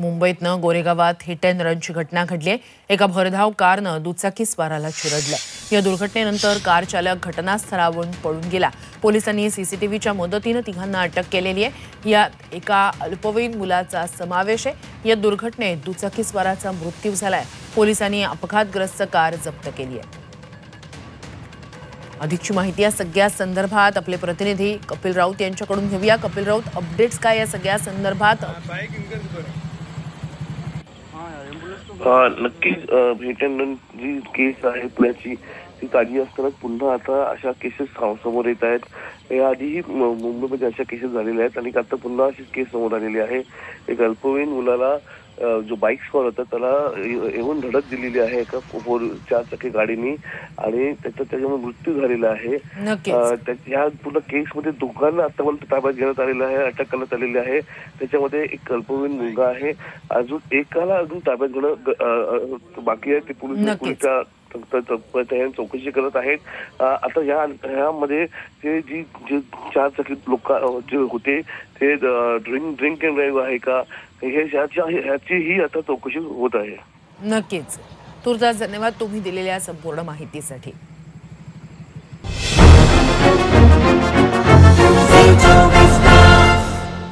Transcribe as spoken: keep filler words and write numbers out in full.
मुंबईतनं गोरेगावात hit and रनची घटना घडली आहे। एका भरधाव कारनं दुचाकी स्वाराला चिरडलं। या दुर्घटनेनंतर कार चालक घटनास्थळावरून पळून गेला। पोलिसांनी सीसीटीव्हीच्या मदतीने तिघांना अटक केलेली आहे। यात एका अल्पवयीन मुलाचा समावेश आहे। या दुर्घटनेत दुचाकी स्वाराचा मृत्यू झालाय। पोलिसांनी अपघातग्रस्त कार जप्त केली आहे। अधिकची माहिती या सगळ्या संदर्भात आपले प्रतिनिधी कपिल राऊत यांच्याकडून घेऊया। कपिल राऊत, अपडेट्स काय या सगळ्या संदर्भात? नक्कीच हिट अँड रन जी केस आहे पुण्याची ती ताजी असतानाच पुन्हा आता अशा केसेस समोर येत आहेत। याआधीही मुंबईमध्ये अशा केसेस झालेल्या आहेत आणि आता पुन्हा अशी केस समोर आलेली आहे। एक अल्पवयीन मुलाला जो बाईक स्क्वॉड होता त्याला येऊन धडक दिलेली आहे एका फोर चार चाकी गाडीनी आणि त्याचा त्याच्यामुळे मृत्यू झालेला आहे। या पूर्ण केसमध्ये दोघांना आतापर्यंत ताब्यात घेण्यात आलेलं आहे, अटक करण्यात आलेली आहे। त्याच्यामध्ये एक अल्पवयीन मुलगा आहे, अजून एकाला अजून ताब्यात घेणं बाकी आहे। ते पोलीस पोलीसच्या चौकशी करत आहेत। आता या ह्यामध्ये ते जी जे चार चाकी लोक जे होते ते ड्रिंक ड्रिंक अँड ड्राईव्ह आहे का हे ह्याची ही आता चौकशी होत आहे। नक्कीच। तुर्तास धन्यवाद तुम्ही दिलेल्या संपूर्ण माहितीसाठी।